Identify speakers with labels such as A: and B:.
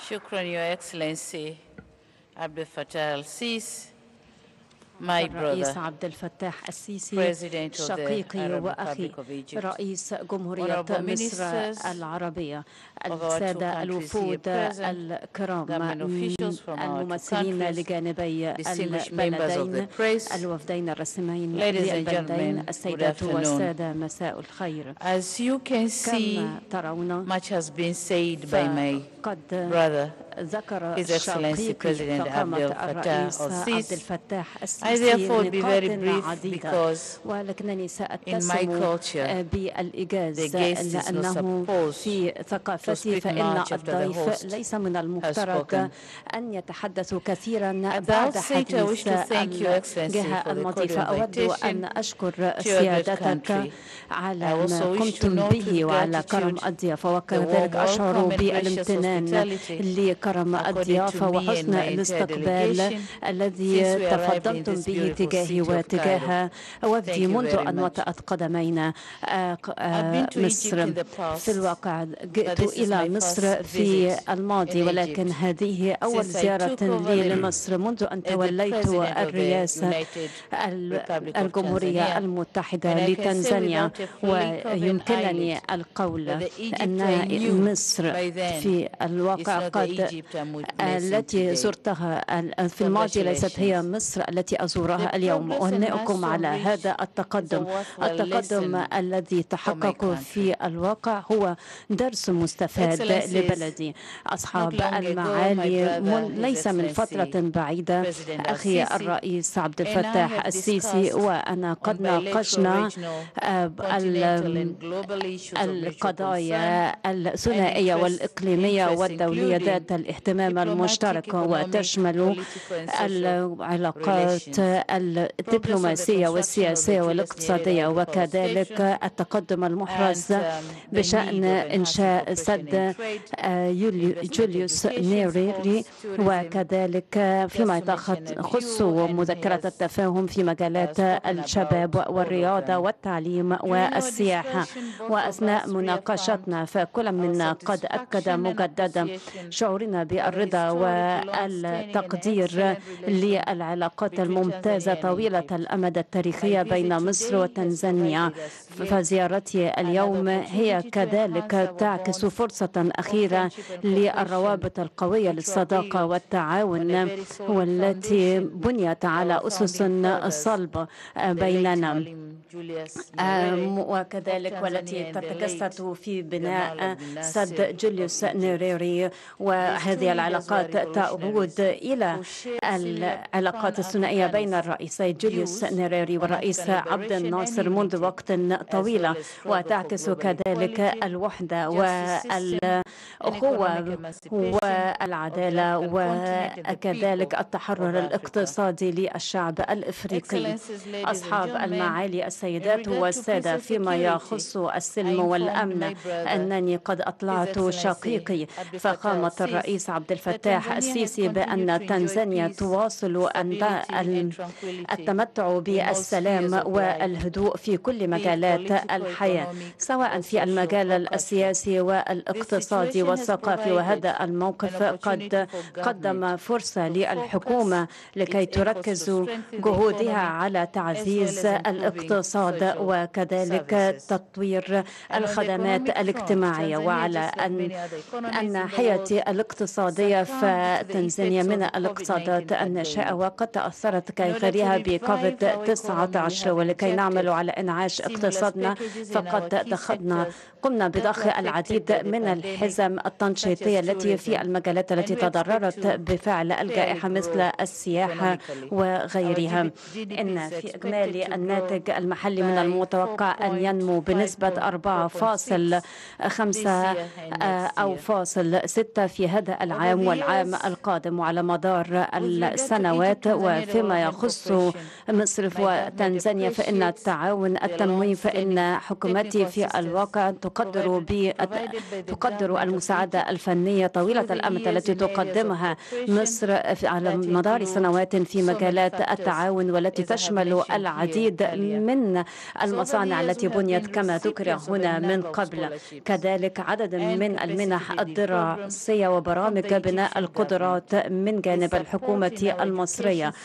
A: شكرا Your Excellency Abdel Fattah al-Sisi, my brother,
B: الرئيس عبد الفتاح السيسي
A: President of the
B: شقيقي
A: Arab
B: وأخي
A: Republic of Egypt,
B: رئيس جمهورية
A: honorable
B: مصر
A: ministers
B: العربية،
A: of our two
B: السادة
A: countries here
B: الوفود
A: present,
B: الكرام،
A: government officials from our two
B: الممثلين
A: countries,
B: لجانبي
A: distinguished members of the
B: البلدين،
A: press,
B: الوفدين الرسميين
A: ladies and
B: للبلدين،
A: gentlemen, good
B: السيدات
A: afternoon.
B: والسادة، مساء الخير.
A: As you can see,
B: كما ترون
A: much has been said by my
B: فقد
A: brother,
B: ذكر
A: His Excellency
B: شقيقي
A: President
B: فخامة
A: Abdel Fattah
B: الرئيس عبد
A: al-Sisi.
B: الفتاح
A: I
B: السيسي
A: therefore be very
B: نقاط
A: brief
B: عديدة،
A: because
B: ولكنني
A: in my
B: سأتسم
A: culture, the
B: بالإيجاز
A: guest is not
B: لأنه
A: supposed
B: في
A: to
B: ثقافتي
A: speak
B: فإن
A: much after the
B: الضيف
A: host
B: ليس من
A: has
B: المفترض
A: spoken.
B: أن يتحدث كثيرا
A: At the
B: بعد
A: outset, I wish
B: حديث
A: to thank Your Excellency
B: الجهة
A: for the cordial
B: المضيفة. أود أن
A: invitation
B: أشكر
A: to your great
B: سيادتك
A: country. I
B: على ما
A: also wish to
B: قمتم
A: note with
B: به وعلى كرم
A: gratitude
B: الضيافة،
A: the
B: وكذلك
A: warm
B: أشعر
A: welcome and gracious
B: بالامتنان
A: hospitality
B: لكرم
A: accorded to
B: الضيافة
A: me and
B: وحسن
A: my entire
B: الاستقبال
A: delegation
B: الذي
A: since we arrived in
B: تفضلتم
A: this
B: به
A: beautiful
B: تجاهي
A: city of Cairo.
B: وتجاه
A: Thank
B: وفدي
A: you
B: منذ
A: very
B: أن
A: much.
B: وطأت قدمينا
A: I've been to Egypt
B: مصر.
A: in the
B: في
A: past,
B: الواقع
A: but
B: جئت
A: this is
B: إلى
A: my
B: مصر
A: first
B: في
A: visit
B: الماضي،
A: in
B: ولكن
A: Egypt
B: هذه أول
A: since I
B: زيارة
A: took over
B: لي لمصر منذ أن
A: as the
B: توليت
A: President of the
B: الرئاسة
A: United Republic of
B: الجمهورية
A: Tanzania.
B: المتحدة
A: And I can say
B: لتنزانيا.
A: without a flicker of an
B: ويمكنني
A: eyelid
B: القول
A: that the Egypt
B: أن
A: I knew
B: مصر
A: by then
B: في
A: is
B: الواقع
A: not the
B: قد
A: Egypt I'm witnessing
B: التي
A: today.
B: زرتها في الماضي ليست هي
A: Congratulations.
B: مصر التي أزورها
A: The
B: اليوم.
A: progress and
B: أهنئكم على
A: milestone
B: هذا
A: reached is a
B: التقدم.
A: worthwhile
B: التقدم
A: lesson
B: الذي
A: for my
B: تحقق
A: country.
B: في الواقع هو درس مستفاد
A: Excellencies,
B: لبلدي.
A: not
B: أصحاب
A: long ago, my
B: المعالي
A: brother, His
B: ليس من فترة
A: Excellency
B: بعيدة
A: President
B: أخي
A: al-Sisi
B: الرئيس عبد
A: and I
B: الفتاح
A: have
B: السيسي
A: discussed
B: وأنا
A: on
B: قد
A: bilateral,
B: ناقشنا
A: regional, continental and global issues of mutual concern,
B: القضايا الثنائية
A: and
B: والإقليمية
A: interests
B: والدولية
A: including
B: ذات الاهتمام
A: diplomatic,
B: المشترك،
A: economic,
B: وتشمل
A: political and social
B: العلاقات
A: relations, progress of the
B: الدبلوماسية
A: construction of the
B: والسياسية
A: Julius
B: والاقتصادية،
A: Nyerere hydropower
B: وكذلك
A: station,
B: التقدم
A: and
B: المحرز
A: the
B: بشأن
A: need of enhancing
B: إنشاء
A: cooperation
B: سد
A: in trade, investment,
B: جوليوس
A: education,
B: نيريري،
A: sports, tourism,
B: وكذلك فيما
A: just to mention a
B: يخص
A: few, and he
B: مذكرة
A: has
B: التفاهم في مجالات
A: spoken
B: الشباب
A: about all of
B: والرياضة
A: them.
B: والتعليم
A: During our
B: والسياحة.
A: discussion, both of
B: وأثناء
A: us reaffirmed
B: مناقشتنا فكل
A: our
B: منا قد أكد
A: satisfaction and
B: مجددا
A: appreciation
B: شعورنا
A: for the
B: بالرضا
A: historic, long-standing and
B: والتقدير
A: excellent relation
B: للعلاقات
A: between
B: الممتازة
A: Tanzania and
B: طويلة
A: Egypt.
B: الأمد
A: My
B: التاريخية
A: visit
B: بين مصر
A: today has
B: وتنزانيا.
A: provided us yet
B: فزيارتي
A: another
B: اليوم هي
A: opportunity to
B: كذلك
A: enhance our
B: تعكس
A: bonds
B: فرصة
A: of
B: أخيرة
A: friendship and cooperation,
B: للروابط القوية
A: which were
B: للصداقة
A: built on
B: والتعاون،
A: a very solid
B: والتي
A: foundation
B: بنيت
A: by
B: على
A: our
B: أسس
A: founding fathers,
B: صلبة
A: the late
B: بيننا،
A: Mwalimu Julius Nyerere of
B: وكذلك والتي
A: Tanzania and the
B: تتجسد
A: late
B: في
A: Gamal
B: بناء
A: Abdel Nasser
B: سد
A: of
B: جوليوس
A: Egypt.
B: نيريري.
A: These two
B: وهذه
A: leaders were
B: العلاقات تعود
A: revolutionaries
B: إلى
A: who shared similar
B: العلاقات الثنائية بين
A: pan-Africanist
B: الرئيسي جوليوس
A: views
B: نيريري
A: on
B: والرئيس
A: African
B: عبد
A: liberation and
B: الناصر منذ
A: unity,
B: وقت
A: as
B: طويل،
A: well as struggle for
B: وتعكس
A: global
B: كذلك
A: equality,
B: الوحدة
A: justice system, and economic
B: والأخوة
A: emancipation of the
B: والعدالة،
A: African continent and the
B: وكذلك
A: people
B: التحرر
A: of Africa.
B: الاقتصادي للشعب الإفريقي.
A: Excellencies, ladies and
B: أصحاب
A: gentlemen,
B: المعالي
A: in
B: السيدات
A: regard to peace
B: والسادة،
A: and
B: فيما
A: security,
B: يخص
A: I
B: السلم
A: informed
B: والأمن
A: my brother,
B: أنني قد
A: His
B: أطلعت
A: Excellency
B: شقيقي
A: Abdel Fattah
B: فخامة
A: al-Sisi,
B: الرئيس عبد
A: that
B: الفتاح
A: Tanzania has
B: السيسي
A: continued
B: بأن
A: to enjoy
B: تنزانيا
A: peace,
B: تواصل
A: stability, and tranquility
B: التمتع
A: in all spheres
B: بالسلام
A: of life,
B: والهدوء في كل
A: be it
B: مجالات
A: political,
B: الحياة،
A: economic,
B: سواء
A: or
B: في
A: social
B: المجال
A: or cultural.
B: السياسي
A: This
B: والاقتصادي
A: situation has
B: والثقافي.
A: provided
B: وهذا
A: an
B: الموقف
A: opportunity
B: قد
A: for
B: قدم
A: government
B: فرصة
A: to focus
B: للحكومة لكي
A: its efforts to
B: تركز
A: strengthen the
B: جهودها
A: economy
B: على
A: as well
B: تعزيز
A: as improving
B: الاقتصاد
A: social
B: وكذلك
A: services.
B: تطوير
A: And on the
B: الخدمات
A: economic front,
B: الاجتماعية.
A: Tanzania,
B: وعلى
A: just like many other economies in the
B: الناحية
A: world,
B: الاقتصادية
A: succumbed to the
B: فتنزانيا
A: effects of
B: من
A: the COVID-19
B: النشأة الناشئة
A: pandemic.
B: وقد تأثرت
A: In order to
B: كغيرها
A: revive our economy, we
B: بكوفيد-19،
A: have
B: ولكي نعمل
A: injected
B: على إنعاش
A: stimulus
B: اقتصادنا
A: packages in
B: فقد
A: our key sectors
B: قمنا
A: that were
B: بضخ
A: affected
B: العديد
A: by the
B: من
A: pandemic,
B: الحزم
A: such
B: التنشيطية
A: as
B: التي في
A: tourism,
B: المجالات
A: and
B: التي
A: we expect
B: تضررت
A: to
B: بفعل
A: fairly
B: الجائحة مثل
A: grow
B: السياحة
A: economically. Our
B: وغيرها.
A: GDP
B: إن
A: is
B: في
A: expected
B: إجمالي
A: to grow
B: الناتج المحلي من
A: by
B: المتوقع أن ينمو بنسبة
A: 4.6
B: 4.5
A: this year and next
B: أو
A: year.
B: 0.6 في هذا العام
A: Over the
B: والعام
A: years,
B: القادم. وعلى مدار
A: with regard to
B: السنوات
A: Egypt-Tanzania
B: وفيما
A: development
B: يخص
A: cooperation,
B: مصر
A: my government
B: وتنزانيا فإن
A: appreciates
B: التعاون
A: the
B: التنموي،
A: long-standing
B: فإن حكومتي
A: technical
B: في
A: assistance
B: الواقع
A: provided by the
B: تقدر
A: government of
B: المساعدة
A: Egypt
B: الفنية طويلة
A: through the
B: الأمد
A: years
B: التي
A: in areas of
B: تقدمها
A: cooperation
B: مصر على
A: that
B: مدار
A: include
B: سنوات في
A: so many
B: مجالات
A: factors,
B: التعاون، والتي
A: as I have
B: تشمل
A: mentioned here
B: العديد
A: earlier.
B: من
A: So over the
B: المصانع
A: years, we
B: التي
A: have
B: بنيت
A: been
B: كما ذكر
A: recipients of a
B: هنا من
A: number of
B: قبل،
A: scholarships
B: كذلك عدد
A: and
B: من
A: capacity
B: المنح
A: building programs
B: الدراسية
A: that
B: برامج بناء القدرات من جانب الحكومة المصرية.